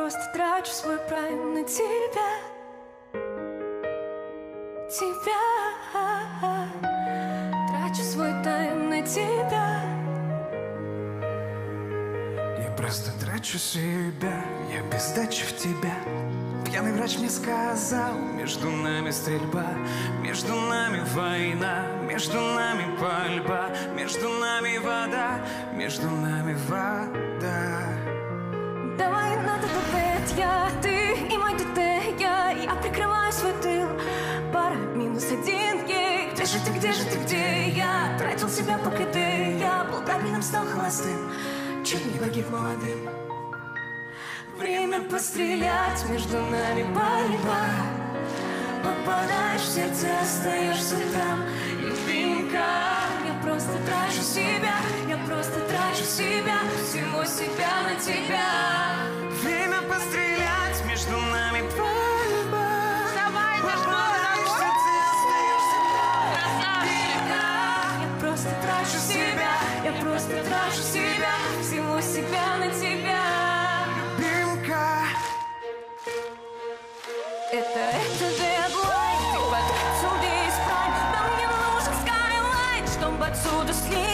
просто трачу свой прайм на тебя. Трачу свой тайм на тебя. Я просто трачу себя, я без дачи в тебя. Пьяный врач мне сказал: между нами стрельба, между нами война, между нами пальба, между нами вода, между нами вода. Давай на тот ответ, я, ты и мой ДТ. Я прикрываю свой тыл, пара -1 ей. Где же ты, где же ты, где я? Тратил себя по КТ, я был правильным, стал холостым, чуть не погиб молодым. Время пострелять, между нами борьба. Попадаешь в сердце, остаешься там, любимка. Я просто трачу себя, я просто трачу себя, всего себя на тебя. Время пострелять, между нами борьба. Давай, Попадаешь в сердце, остаешься там, любимка. Я просто трачу себя, я просто трачу себя, всего себя на тебя. Это дедлайн, ты потратил весь прайм. Нам не нужен скайлайн, чтобы отсюда слить.